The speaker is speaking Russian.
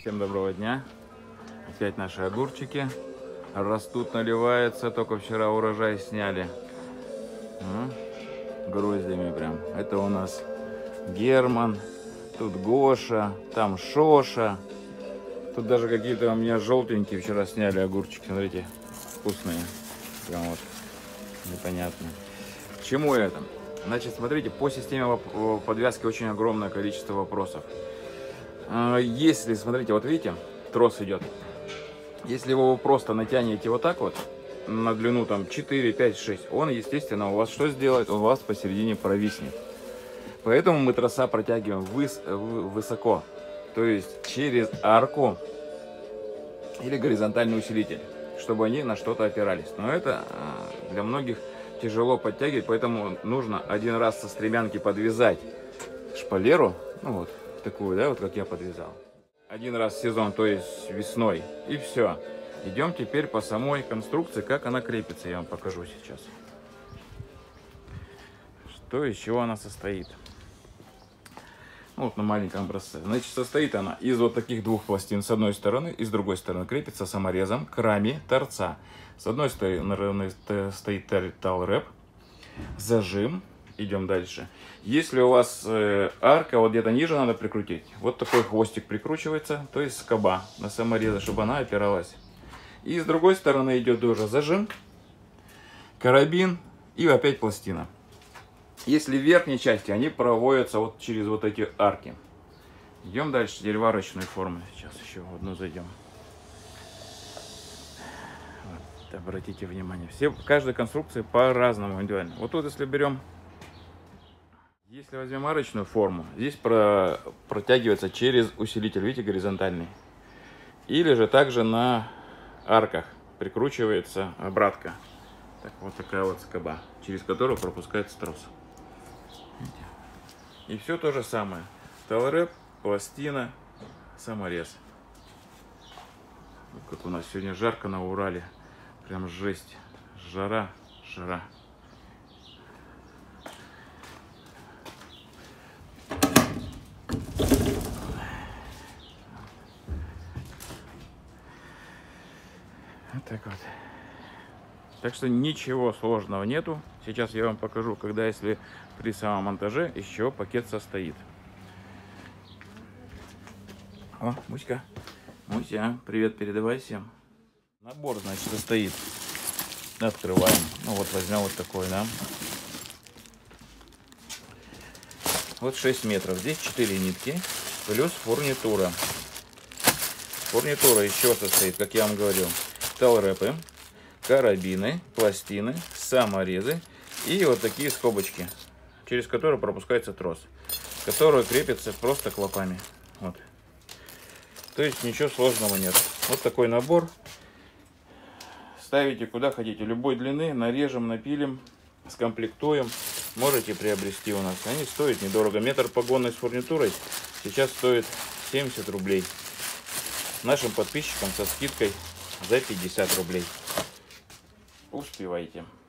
Всем доброго дня. Опять наши огурчики растут, наливаются. Только вчера урожай сняли. Гроздями прям. Это у нас Герман. Тут Гоша. Там Шоша. Тут даже какие-то у меня желтенькие вчера сняли огурчики. Смотрите, вкусные. Прям вот непонятно. К чему это? Значит, смотрите, по системе подвязки очень огромное количество вопросов. Если, смотрите, вот видите, трос идет. Если вы просто натянете вот так вот, на длину там 4, 5, 6, он, естественно, у вас что сделает? Он у вас посередине провиснет. Поэтому мы троса протягиваем высоко. То есть через арку или горизонтальный усилитель, чтобы они на что-то опирались. Но это для многих тяжело подтягивать, поэтому нужно один раз со стремянки подвязать шпалеру, ну вот такую, да, вот как я подвязал. Один раз в сезон, то есть весной, и все. Идем теперь по самой конструкции, как она крепится, я вам покажу сейчас. Что, из чего она состоит. Вот на маленьком образце. Значит, состоит она из вот таких двух пластин. С одной стороны и с другой стороны крепится саморезом к раме торца. С одной стороны стоит талрэп, зажим. Идем дальше. Если у вас арка, вот где-то ниже надо прикрутить. Вот такой хвостик прикручивается, то есть скоба на самореза, чтобы она опиралась. И с другой стороны идет тоже зажим, карабин и опять пластина. Если в верхней части, они проводятся вот через вот эти арки. Идем дальше, теперь варочную форму. Сейчас еще в одну зайдем. Вот, обратите внимание, все, каждая конструкция по-разному индивидуально. Вот тут, если берем, если возьмем арочную форму, здесь протягивается через усилитель, видите, горизонтальный. Или же также на арках прикручивается обратка. Так, вот такая вот скоба, через которую пропускается трос. И все то же самое. Талрэп, пластина, саморез. Вот как у нас сегодня жарко на Урале. Прям жесть. Жара. Вот так вот. Так что ничего сложного нету. Сейчас я вам покажу, когда, если при самом монтаже, из чего пакет состоит. О, Муська. Муся, привет передавай всем. Набор, значит, состоит. Открываем. Ну вот возьмем вот такой, да. Вот 6 метров. Здесь 4 нитки. Плюс фурнитура. Фурнитура из чего состоит, как я вам говорил. Талрэпы, карабины, пластины, саморезы и вот такие скобочки, через которые пропускается трос, который крепится просто клапами. Вот. То есть ничего сложного нет. Вот такой набор. Ставите куда хотите, любой длины, нарежем, напилим, скомплектуем. Можете приобрести у нас. Они стоят недорого. Метр погонный с фурнитурой сейчас стоит 70 рублей. Нашим подписчикам со скидкой за 50 рублей. Успевайте.